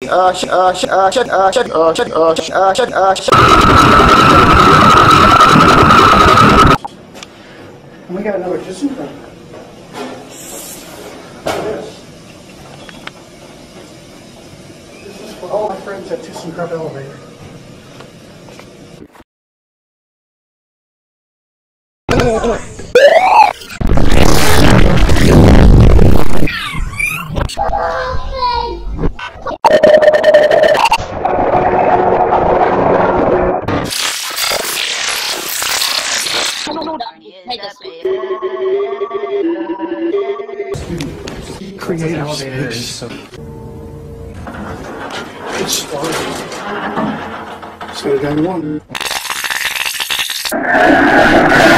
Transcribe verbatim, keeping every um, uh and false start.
uh, sh uh, sh uh, sh uh, sh uh, sh uh, sh uh, sh uh, sh And we got another ThyssenKrupp. Look at this. This is for all my friends at ThyssenKrupp Elevator. Create elevators. So It's fun. So I got one.